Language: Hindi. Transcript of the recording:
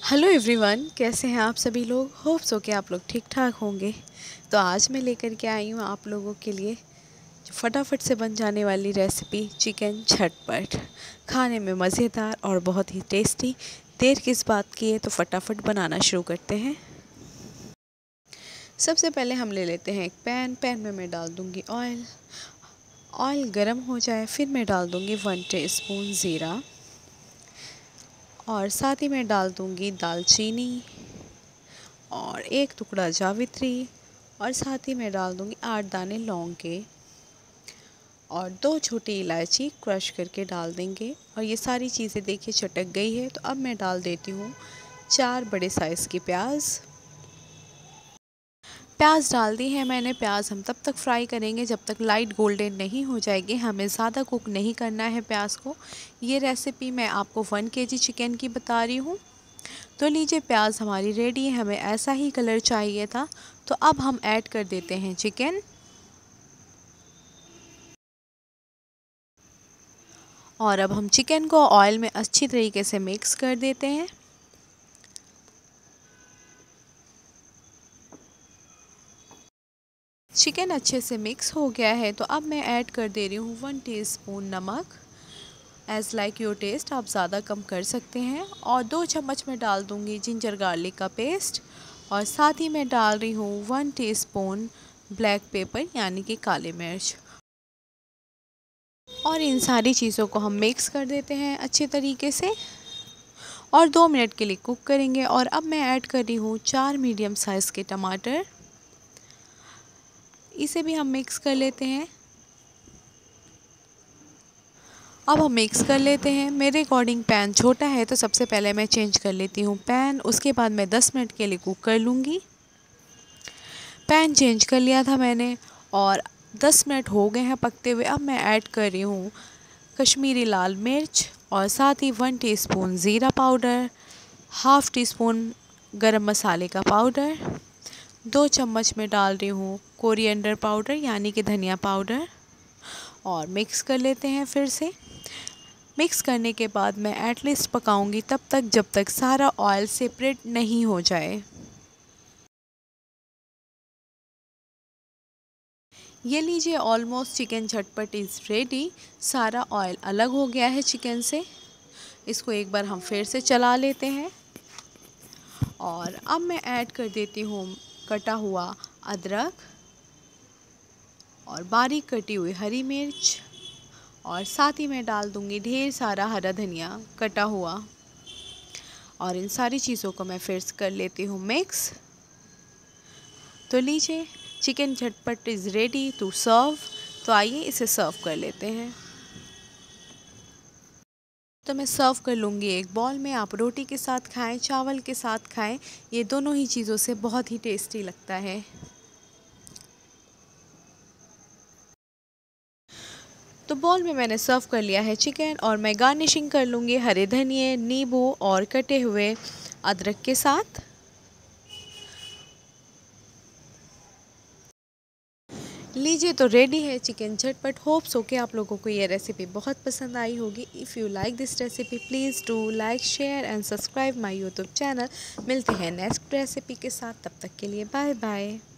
हेलो एवरीवन, कैसे हैं आप सभी लोग। होप सो कि आप लोग ठीक ठाक होंगे। तो आज मैं लेकर के आई हूँ आप लोगों के लिए जो फटाफट से बन जाने वाली रेसिपी चिकन झटपट, खाने में मज़ेदार और बहुत ही टेस्टी। देर किस बात की है, तो फटाफट बनाना शुरू करते हैं। सबसे पहले हम ले लेते हैं एक पैन में मैं डाल दूँगी ऑयल गर्म हो जाए फिर मैं डाल दूँगी 1 टीस्पून ज़ीरा और साथ ही मैं डाल दूँगी दालचीनी और 1 टुकड़ा जावित्री और साथ ही मैं डाल दूँगी 8 दाने लौंग के और 2 छोटी इलायची क्रश करके डाल देंगे। और ये सारी चीज़ें देखिए चटक गई है, तो अब मैं डाल देती हूँ 4 बड़े साइज़ की प्याज डाल दी है मैंने। प्याज हम तब तक फ्राई करेंगे जब तक लाइट गोल्डन नहीं हो जाएगी। हमें ज़्यादा कुक नहीं करना है प्याज को। ये रेसिपी मैं आपको 1 केजी चिकन की बता रही हूँ। तो लीजिए, प्याज हमारी रेडी है, हमें ऐसा ही कलर चाहिए था। तो अब हम ऐड कर देते हैं चिकन और अब हम चिकन को ऑयल में अच्छी तरीके से मिक्स कर देते हैं। चिकन अच्छे से मिक्स हो गया है, तो अब मैं ऐड कर दे रही हूँ 1 टीस्पून नमक। एज़ लाइक योर टेस्ट, आप ज़्यादा कम कर सकते हैं। और 2 चम्मच मैं डाल दूँगी जिंजर गार्लिक का पेस्ट और साथ ही मैं डाल रही हूँ 1 टीस्पून ब्लैक पेपर यानी कि काली मिर्च। और इन सारी चीज़ों को हम मिक्स कर देते हैं अच्छे तरीके से और 2 मिनट के लिए कुक करेंगे। और अब मैं ऐड कर रही हूँ 4 मीडियम साइज़ के टमाटर, इसे भी हम मिक्स कर लेते हैं। अब हम मिक्स कर लेते हैं। मेरे अकॉर्डिंग पैन छोटा है, तो सबसे पहले मैं चेंज कर लेती हूँ पैन, उसके बाद मैं 10 मिनट के लिए कुक कर लूँगी। पैन चेंज कर लिया था मैंने और 10 मिनट हो गए हैं पकते हुए। अब मैं ऐड कर रही हूँ कश्मीरी लाल मिर्च और साथ ही 1 टीस्पून ज़ीरा पाउडर, हाफ़ टीस्पून गरम मसाले का पाउडर, 2 चम्मच में डाल रही हूँ कोरिएंडर पाउडर यानी कि धनिया पाउडर और मिक्स कर लेते हैं फिर से। मिक्स करने के बाद मैं एटलीस्ट पकाऊंगी तब तक जब तक सारा ऑयल सेपरेट नहीं हो जाए। ये लीजिए, ऑलमोस्ट चिकन झटपट इज़ रेडी। सारा ऑयल अलग हो गया है चिकन से। इसको एक बार हम फिर से चला लेते हैं और अब मैं ऐड कर देती हूँ कटा हुआ अदरक और बारीक कटी हुई हरी मिर्च और साथ ही मैं डाल दूँगी ढेर सारा हरा धनिया कटा हुआ। और इन सारी चीज़ों को मैं फिर से कर लेती हूँ मिक्स। तो लीजिए, चिकन झटपट इज़ रेडी टू सर्व। तो आइए इसे सर्व कर लेते हैं। तो मैं सर्व कर लूँगी एक बॉल में। आप रोटी के साथ खाएं, चावल के साथ खाएं, ये दोनों ही चीज़ों से बहुत ही टेस्टी लगता है। तो बॉल में मैंने सर्व कर लिया है चिकन और मैं गार्निशिंग कर लूँगी हरे धनिए, नींबू और कटे हुए अदरक के साथ। लीजिए, तो रेडी है चिकन झटपट। होप्स हो कि आप लोगों को ये रेसिपी बहुत पसंद आई होगी। If you like this recipe, please do like, share and subscribe my YouTube channel. मिलते हैं नेक्स्ट रेसिपी के साथ, तब तक के लिए बाय बाय।